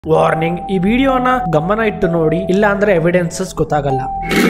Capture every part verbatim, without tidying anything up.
Warning, ಈ ವಿಡಿಯೋನ ಗಮನ ಇಟ್ಟು ನೋಡಿ, ಇಲ್ಲ ಅಂದ್ರೆ ಎವಿಡೆನ್ಸಸ್ ಗೊತ್ತಾಗಲ್ಲ.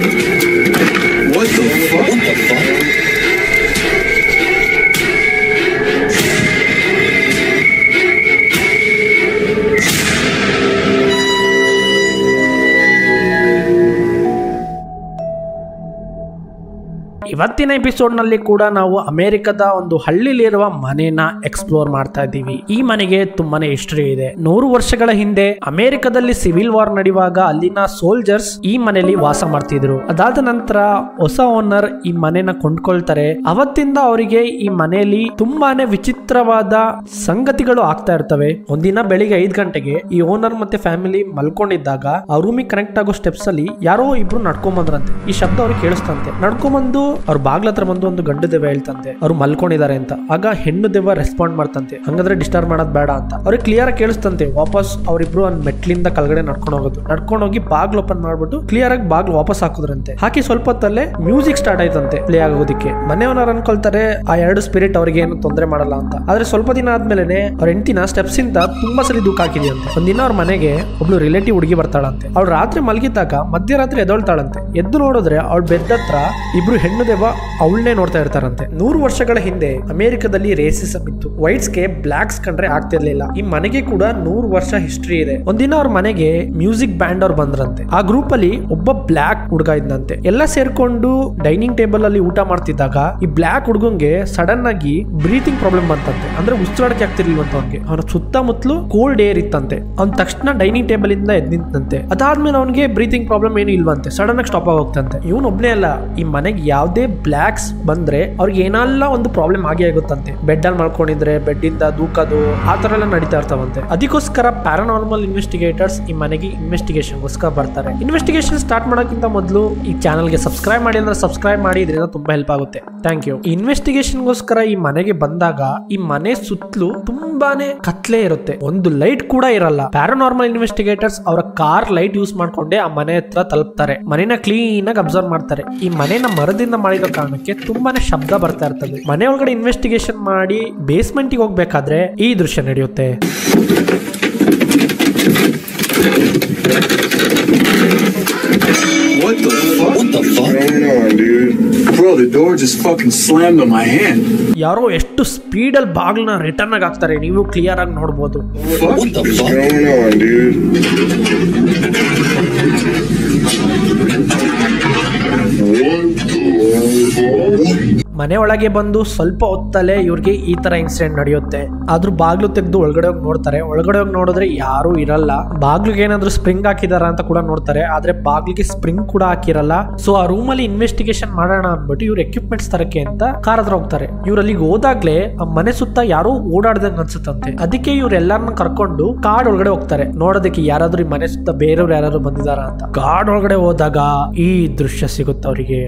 ಇವತ್ತಿನ ಎಪಿಸೋಡ್ ನಲ್ಲಿ ಕೂಡ ನಾವು ಅಮೆರಿಕದ ಒಂದು ಹಳ್ಳಿಲಿರುವ ಮನೆನ ಎಕ್ಸ್ಪ್ಲೋರ್ ಮಾಡ್ತಾ ಇದ್ದೀವಿ. ಈ ಮನೆಗೆ ತುಂಬಾನೇ ಹಿಸ್ಟರಿ ಇದೆ. ನೂರು ವರ್ಷಗಳ ಹಿಂದೆ ಅಮೆರಿಕದಲ್ಲಿ ಸಿವಿಲ್ ವಾರ್ ನಡೆಯುವಾಗ ಅಲ್ಲಿನ ಸೋಲ್ಜರ್ಸ್ ಈ ಮನೆಯಲ್ಲಿ ವಾಸ ಮಾಡ್ತಿದ್ರು. ಅದಾದ ನಂತರ ಹೊಸ ಓನರ್ ಈ ಮನೆನ ಕೊಂಡ್ಕೊಳ್ತಾರೆ. ಅವತ್ತಿಂದ ಅವರಿಗೆ ಈ ಮನೆಯಲ್ಲಿ ತುಂಬಾನೇ ವಿಚಿತ್ರವಾದ ಸಂಗತಿಗಳು ಆಗ್ತಾ ಇರ್ತವೆ. ಒಂದಿನ ಬೆಳಿಗ್ಗೆ ಐದ್ ಗಂಟೆಗೆ ಈ ಓನರ್ ಮತ್ತೆ ಫ್ಯಾಮಿಲಿ ಮಲ್ಕೊಂಡಿದ್ದಾಗ ಆ ರೂಮಿಗೆ ಕನೆಕ್ಟ್ ಆಗೋ ಸ್ಟೆಪ್ಸ್ ಅಲ್ಲಿ ಯಾರೋ ಇಬ್ರು ನಡ್ಕೊಂಡ್ ಬಂದ್ರಂತೆ. ಈ ಶಬ್ದ ಅವ್ರಿಗೆ ಕೇಳಿಸ್ತಂತೆ. ನಡ್ಕೊಂಡ್ಬಂದು ಅವ್ರ ಬಾಗ್ಲ ಹತ್ರ ಬಂದು ಒಂದು ಗಂಡು ದೆವ್ವ ಹೇಳ್ತಂತೆ ಅವ್ರು ಮಲ್ಕೊಂಡಿದ್ದಾರೆ ಅಂತ. ಆಗ ಹೆಣ್ಣು ದೆವ್ವ ರೆಸ್ಪಾಂಡ್ ಮಾಡ್ತಂತೆ, ಹಂಗಂದ್ರೆ ಡಿಸ್ಟರ್ಬ್ ಮಾಡೋದ್ ಬೇಡ ಅಂತ. ಅವ್ರಿಗೆ ಕ್ಲಿಯರ್ ಆಗಿ ಕೇಳಿಸ್ತಂತೆ. ವಾಪಸ್ ಅವ್ರಿಬ್ರು ಒಂದ್ ಮೆಟ್ಲಿಂದ ಕೆಳಗಡೆ ನಡ್ಕೊಂಡು ಹೋಗೋದು. ನಡ್ಕೊಂಡು ಹೋಗಿ ಬಾಗ್ಲು ಓಪನ್ ಮಾಡ್ಬಿಟ್ಟು ಕ್ಲಿಯರ್ ಆಗಿ ಬಾಗ್ಲು ವಾಪಸ್ ಹಾಕುದ್ರಂತೆ. ಹಾಕಿ ಸ್ವಲ್ಪ ಹೊತ್ತಲ್ಲೇ ಮ್ಯೂಸಿಕ್ ಸ್ಟಾರ್ಟ್ ಆಯ್ತಂತೆ ಪ್ಲೇ ಆಗೋದಿಕ್ಕೆ. ಮನೆಯವನವ್ರು ಅನ್ಕೊಳ್ತಾರೆ ಆ ಎರಡು ಸ್ಪಿರಿಟ್ ಅವ್ರಿಗೆ ಏನು ತೊಂದರೆ ಮಾಡಲ್ಲ ಅಂತ. ಆದ್ರೆ ಸ್ವಲ್ಪ ದಿನ ಆದ್ಮೇಲೆ ಅವ್ರ ಹೆಂಡತಿನ ಸ್ಟೆಪ್ಸ್ ಇಂದ ತುಂಬಾ ಸರಿ ದೂಕ ಹಾಕಿದೆಯಂತೆ. ಒಂದಿನ ಅವ್ರ ಮನೆಗೆ ಒಬ್ಳು ರಿಲೇಟಿವ್ ಹುಡುಗಿ ಬರ್ತಾಳಂತೆ. ಅವ್ಳು ರಾತ್ರಿ ಮಲಗಿದ್ದಾಗ ಮಧ್ಯರಾತ್ರಿ ಎದೊಳ್ತಾಳಂತೆ. ಎದ್ದು ನೋಡಿದ್ರೆ ಅವ್ಳ ಬೆಡ್ ಹತ್ರ ಇಬ್ರು ಹೆಣ್ಣು ದೆವ್ವ ಅವಳನ್ನೇ ನೋಡ್ತಾ ಇರ್ತಾರಂತೆ. ನೂರು ವರ್ಷಗಳ ಹಿಂದೆ ಅಮೆರಿಕದಲ್ಲಿ ರೇಸಿಸಮ್ ಇತ್ತು. ವೈಟ್ಸ್ಗೆ ಬ್ಲಾಕ್ಸ್ ಕಂಡ್ರೆ ಆಗ್ತಿರ್ಲಿಲ್ಲ. ಈ ಮನೆಗೆ ಕೂಡ ನೂರು ವರ್ಷ ಹಿಸ್ಟ್ರಿ ಇದೆ. ಒಂದಿನ ಅವ್ರ ಮನೆಗೆ ಮ್ಯೂಸಿಕ್ ಬ್ಯಾಂಡ್ ಅವ್ರು ಬಂದ್ರಂತೆ. ಆ ಗ್ರೂಪ್ ಅಲ್ಲಿ ಒಬ್ಬ ಬ್ಲಾಕ್ ಹುಡುಗ ಇದ್ದಂತೆ. ಎಲ್ಲ ಸೇರ್ಕೊಂಡು ಡೈನಿಂಗ್ ಟೇಬಲ್ ಅಲ್ಲಿ ಊಟ ಮಾಡ್ತಿದ್ದಾಗ ಈ ಬ್ಲಾಕ್ ಹುಡುಗಂಗೆ ಸಡನ್ ಆಗಿ ಬ್ರೀತಿಂಗ್ ಪ್ರಾಬ್ಲಮ್ ಬಂತಂತೆ. ಅಂದ್ರೆ ಉಸಿರಾಡಕ್ಕೆ ಆಗ್ತಿರ್ಲಿಲ್ವಂತ ಅವ್ನಿಗೆ. ಅವನ ಸುತ್ತಮುತ್ತಲು ಕೋಲ್ಡ್ ಏರ್ ಇತ್ತಂತೆ. ಅವ್ನ ತಕ್ಷಣ ಡೈನಿಂಗ್ ಟೇಬಲ್ ಇಂದ ಎದ್ ನಿಂತಂತೆ. ಅದಾದ್ಮೇಲೆ ಅವನಿಗೆ ಬ್ರೀತಿಂಗ್ ಪ್ರಾಬ್ಲಮ್ ಏನು ಇಲ್ವಂತೆ. ಸಡನ್ ಆಗಿ ಸ್ಟಾಪ್ ಆಗೋಗ್ತಂತೆ. ಇವನ್ ಒಬ್ನೇ ಅಲ್ಲ, ಈ ಮನೆಗೆ ಯಾವ್ದೇ ಬ್ಲಾಕ್ಸ್ ಬಂದ್ರೆ ಅವ್ರಿಗೆ ಏನೆಲ್ಲ ಒಂದು ಪ್ರಾಬ್ಲಮ್ ಆಗೇ ಆಗುತ್ತಂತೆ. ಬೆಡ್ ಅಲ್ಲಿ ಮಾಡ್ಕೊಂಡಿದ್ರೆ ಬೆಡ್ ಇಂದ ದೂಕದು ಆ ತರ ಎಲ್ಲ ನಡೀತಾ ಇರ್ತಾವಂತೆ. ಅದಕ್ಕೋಸ್ಕರ ಪ್ಯಾರಾನಾರ್ಮಲ್ ಇನ್ವೆಸ್ಟಿಗೇಟರ್ಸ್ ಈ ಮನೆಗೆ ಇನ್ವೆಸ್ಟಿಗೇಷನ್ ಗೋಸ್ಕರ ಬರ್ತಾರೆ. ಇನ್ವೆಸ್ಟಿಗೇಷನ್ ಸ್ಟಾರ್ಟ್ ಮಾಡೋಕ್ಕಿಂತ ಮೊದಲು ಈ ಚಾನಲ್ಗೆ ಸಬ್ಸ್ಕ್ರೈಬ್ ಮಾಡಿ ಅಂದ್ರೆ ಸಬ್ಸ್ಕ್ರೈಬ್ ಮಾಡಿ, ಇದರಿಂದ ತುಂಬಾ ಹೆಲ್ಪ್ ಆಗುತ್ತೆ. Thank you. ಇನ್ವೆಸ್ಟಿಗೇಷನ್ ಗೋಸ್ಕರ ಈ ಮನೆಗೆ ಬಂದಾಗ ಈ ಮನೆ ಸುತ್ತಲೂ ತುಂಬಾನೇ ಕತ್ಲೆ ಇರುತ್ತೆ. ಒಂದು ಲೈಟ್ ಕೂಡ ಇರಲ್ಲ. ಪ್ಯಾರಾನಾರ್ಮಲ್ ಇನ್ವೆಸ್ಟಿಗೇಟರ್ಸ್ ಅವರ ಕಾರ್ ಲೈಟ್ ಯೂಸ್ ಮಾಡ್ಕೊಂಡೆ ಆ ಮನೆ ಹತ್ರ ತಲುಪ್ತಾರೆ. ಮನೆನ ಕ್ಲೀನ್ ಆಗಿ ಅಬ್ಸರ್ವ್ ಮಾಡ್ತಾರೆ. ಈ ಮನೆನ ಮರದಿಂದ ಮಾಡಿರೋ ಕಾರಣಕ್ಕೆ ತುಂಬಾನೇ ಶಬ್ದ ಬರ್ತಾ ಇರ್ತದೆ. ಮನೆ ಒಳಗಡೆ ಇನ್ವೆಸ್ಟಿಗೇಷನ್ ಮಾಡಿ ಬೇಸ್ಮೆಂಟ್ ಗೆ ಹೋಗ್ಬೇಕಾದ್ರೆ ಈ ದೃಶ್ಯ ನಡೆಯುತ್ತೆ. What the fuck? What the fuck? I don't know, dude. Bro, the door just fucking slammed on my hand. ಯಾರೋ ಎಷ್ಟು ಸ್ಪೀಡ್ ಅಲ್ಲಿ ಬಾಗ್ಲನ್ನ ರಿಟರ್ನ್ ಆಗಿ ಹಾಕ್ತಾರೆ, ನೀವು ಕ್ಲಿಯರ್ ಆಗಿ ನೋಡಬಹುದು. What the fuck? I don't know, dude. ಮನೆ ಒಳಗೆ ಬಂದು ಸ್ವಲ್ಪ ಹೊತ್ತಲ್ಲೇ ಇವ್ರಿಗೆ ಈ ತರ ಇನ್ಸಿಡೆಂಟ್ ನಡೆಯುತ್ತೆ. ಆದ್ರೂ ಬಾಗ್ಲು ತೆಗೆದು ಒಳಗಡೆ ಹೋಗಿ ನೋಡ್ತಾರೆ. ಒಳಗಡೆ ಹೋಗಿ ನೋಡಿದ್ರೆ ಯಾರು ಇರಲ್ಲ. ಬಾಗ್ಲಿಗೆ ಏನಾದ್ರು ಸ್ಪ್ರಿಂಗ್ ಹಾಕಿದಾರ ಅಂತ ಕೂಡ ನೋಡ್ತಾರೆ. ಆದ್ರೆ ಬಾಗ್ಲಿಗೆ ಸ್ಪ್ರಿಂಗ್ ಕೂಡ ಹಾಕಿರಲ್ಲ. ಸೊ ಆ ರೂಮ್ ಅಲ್ಲಿ ಇನ್ವೆಸ್ಟಿಗೇಷನ್ ಮಾಡೋಣ ಅಂದ್ಬಿಟ್ಟು ಇವ್ರು ಎಕ್ವಿಪ್ಮೆಂಟ್ಸ್ ತರಕ್ಕೆ ಅಂತ ಕಾರ್ ಹತ್ರ ಹೋಗ್ತಾರೆ. ಇವ್ರು ಅಲ್ಲಿಗೆ ಹೋದಾಗ್ಲೇ ಆ ಮನೆ ಸುತ್ತ ಯಾರೋ ಓಡಾಡ್ದಂಗ್ ಅನ್ಸುತ್ತಂತೆ. ಅದಕ್ಕೆ ಇವ್ರು ಎಲ್ಲಾರನ್ನ ಕರ್ಕೊಂಡು ಕಾಡ್ ಒಳಗಡೆ ಹೋಗ್ತಾರೆ ನೋಡೋದಕ್ಕೆ ಯಾರಾದ್ರೂ ಈ ಮನೆ ಸುತ್ತ ಬೇರೆಯವ್ರು ಯಾರಾದ್ರು ಬಂದಿದಾರ ಅಂತ. ಕಾಡ್ ಒಳಗಡೆ ಹೋದಾಗ ಈ ದೃಶ್ಯ ಸಿಗುತ್ತೆ ಅವರಿಗೆ.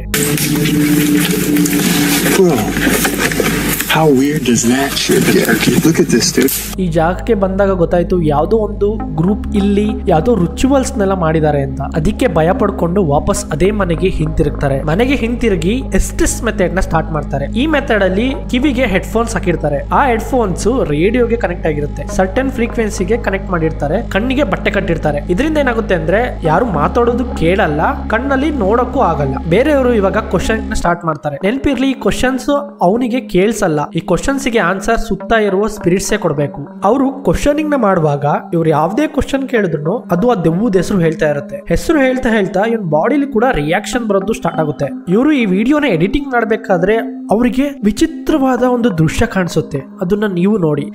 Bro, how weird does that shit get? Look at this, dude. ಈ ಜಾಗಕ್ಕೆ ಬಂದಾಗ ಗೊತ್ತಾಯ್ತು ಯಾವ್ದೋ ಒಂದು ಗ್ರೂಪ್ ಇಲ್ಲಿ ಯಾವ್ದೋ ರಿಚುವಲ್ಸ್ ನೆಲ್ಲ ಮಾಡಿದ್ದಾರೆ ಅಂತ. ಅದಕ್ಕೆ ಭಯ ಪಡ್ಕೊಂಡು ವಾಪಸ್ ಅದೇ ಮನೆಗೆ ಹಿಂತಿರುಗ್ತಾರೆ. ಮನೆಗೆ ಹಿಂತಿರುಗಿ ಎಸ್ಟಿಸ್ ಮೆಥಡ್ ನ ಸ್ಟಾರ್ಟ್ ಮಾಡ್ತಾರೆ. ಈ ಮೆಥಡ್ ಅಲ್ಲಿ ಕಿವಿಗೆ ಹೆಡ್ ಫೋನ್ಸ್ ಹಾಕಿರ್ತಾರೆ. ಆ ಹೆಡ್ ಫೋನ್ಸ್ ರೇಡಿಯೋಗೆ ಕನೆಕ್ಟ್ ಆಗಿರುತ್ತೆ. ಸರ್ಟನ್ ಫ್ರೀಕ್ವೆನ್ಸಿಗೆ ಕನೆಕ್ಟ್ ಮಾಡಿರ್ತಾರೆ. ಕಣ್ಣಿಗೆ ಬಟ್ಟೆ ಕಟ್ಟಿರ್ತಾರೆ. ಇದರಿಂದ ಏನಾಗುತ್ತೆ ಅಂದ್ರೆ ಯಾರು ಮಾತಾಡೋದು ಕೇಳಲ್ಲ, ಕಣ್ಣಲ್ಲಿ ನೋಡಕ್ಕೂ ಆಗಲ್ಲ. ಬೇರೆಯವರು ಇವಾಗ ಕ್ವಶನ್ ಸ್ಟಾರ್ಟ್ ಮಾಡ್ತಾರೆ. ನೆನಪಿರ್ಲಿ, ಈ ಕ್ವಶನ್ಸ್ ಅವನಿಗೆ ಕೇಳಿಸಲ್ಲ. ಈ ಕ್ವಶನ್ಸ್ ಗೆ ಆನ್ಸರ್ ಸುತ್ತ ಇರುವ ಸ್ಪಿರಿಟ್ಸೇ ಕೊಡ್ಬೇಕು. ಅವರು ಕ್ವಶನಿಂಗ್ ನ ಮಾಡುವಾಗ ಇವ್ರು ಯಾವ್ದೇ ಕ್ವಶನ್ ಕೇಳಿದ್ರು ಅದು ಆ ದೆವ್ವದ ಹೆಸರು ಹೇಳ್ತಾ ಇರುತ್ತೆ. ಹೆಸರು ಹೇಳ್ತಾ ಹೇಳ್ತಾ ಇವನ್ ಬಾಡಿಲಿ ಕೂಡ ರಿಯಾಕ್ಷನ್ ಬರೋದು ಸ್ಟಾರ್ಟ್ ಆಗುತ್ತೆ. ಇವರು ಈ ವಿಡಿಯೋನ ಎಡಿಟಿಂಗ್ ಮಾಡ್ಬೇಕಾದ್ರೆ ಅವರಿಗೆ ವಿಚಿತ್ರವಾದ ಒಂದು ದೃಶ್ಯ ಕಾಣಿಸುತ್ತೆ. ಅದನ್ನ ನೀವು ನೋಡಿ.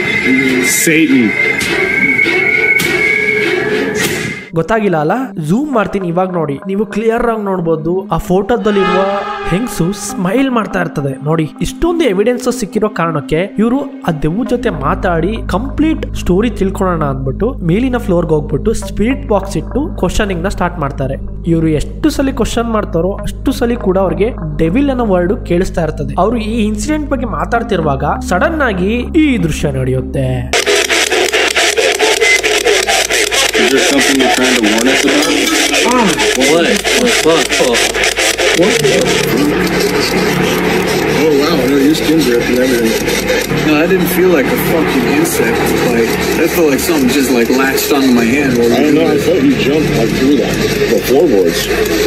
ಗೊತ್ತಾಗಿಲ್ಲ ಅಲ್ಲ? ಝೂಮ್ ಮಾಡ್ತೀನಿ, ಇವಾಗ ನೋಡಿ. ನೀವು ಕ್ಲಿಯರ್ ಆಗಿ ನೋಡ್ಬೋದು. ಆ ಫೋಟೋದಲ್ಲಿರುವ ಹೆಂಗಸು ಸ್ಮೈಲ್ ಮಾಡ್ತಾ ಇರ್ತದೆ ನೋಡಿ. ಇಷ್ಟೊಂದು ಎವಿಡೆನ್ಸ್ ಸಿಕ್ಕಿರೋ ಕಾರಣಕ್ಕೆ ಇವರು ಆ ದೆವ್ವ ಜೊತೆ ಮಾತಾಡಿ ಕಂಪ್ಲೀಟ್ ಸ್ಟೋರಿ ತಿಳ್ಕೊಳ್ಳೋಣ ಅಂದ್ಬಿಟ್ಟು ಮೇಲಿನ ಫ್ಲೋರ್ಗೆ ಹೋಗ್ಬಿಟ್ಟು ಸ್ಪಿರಿಟ್ ಬಾಕ್ಸ್ ಇಟ್ಟು ಕ್ವಶನಿಂಗ್ ನ ಸ್ಟಾರ್ಟ್ ಮಾಡ್ತಾರೆ. ಇವರು ಎಷ್ಟು ಸಲ ಕ್ವಶನ್ ಮಾಡ್ತಾರೋ ಅಷ್ಟು ಸಲ ಕೂಡ ಅವ್ರಿಗೆ ಡೆವಿಲ್ ಅನ್ನೋ ವರ್ಡ್ ಕೇಳಿಸ್ತಾ ಇರ್ತದೆ. ಅವರು ಈ ಇನ್ಸಿಡೆಂಟ್ ಬಗ್ಗೆ ಮಾತಾಡ್ತಿರುವಾಗ ಸಡನ್ ಆಗಿ ಈ ದೃಶ್ಯ ನಡೆಯುತ್ತೆ. Is there something you're trying to warn us about? Oh, what? What? What? Oh wow, no, your skin's ripped and everything. No, know, that didn't feel like a fucking insect bite. That felt like something just like latched onto my hand. While I don't know. I thought you jumped like through that, the floorboards.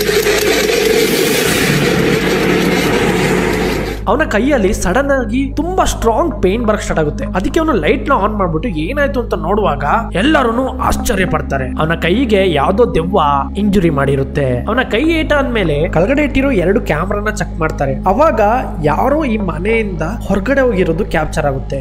ಅವನ ಕೈಯಲ್ಲಿ sudden ಆಗಿ ತುಂಬಾ strong pain ಬರಕ್ start ಆಗುತ್ತೆ. ಅದಕ್ಕೆ ಅವನು light ನ on ಮಾಡ್ಬಿಟ್ಟು ಏನಾಯ್ತು ಅಂತ ನೋಡುವಾಗ ಎಲ್ಲರೂ ಆಶ್ಚರ್ಯ ಪಡ್ತಾರೆ. ಅವನ ಕೈಗೆ ಯಾವ್ದೋ ದೆವ್ವ ಇಂಜುರಿ ಮಾಡಿರುತ್ತೆ. ಅವನ ಕೈ ಏಟ ಅಂದ್ಮೇಲೆ ಕೆಳಗಡೆ ಇಟ್ಟಿರೋ ಎರಡು ಕ್ಯಾಮ್ರಾನ ಚೆಕ್ ಮಾಡ್ತಾರೆ. ಅವಾಗ ಯಾರೋ ಈ ಮನೆಯಿಂದ ಹೊರಗಡೆ ಹೋಗಿರೋದು ಕ್ಯಾಪ್ಚರ್ ಆಗುತ್ತೆ.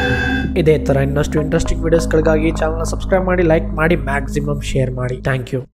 ಇದೇ ತರ ಇನ್ನಷ್ಟು ಇಂಟ್ರೆಸ್ಟಿಂಗ್ ವಿಡಿಯೋಸ್ಗಳಿಗಾಗಿ ಚಾನಲ್ನ ಸಬ್ಸ್ಕ್ರೈಬ್ ಮಾಡಿ, ಲೈಕ್ ಮಾಡಿ, ಮ್ಯಾಕ್ಸಿಮಮ್ ಶೇರ್ ಮಾಡಿ. Thank you.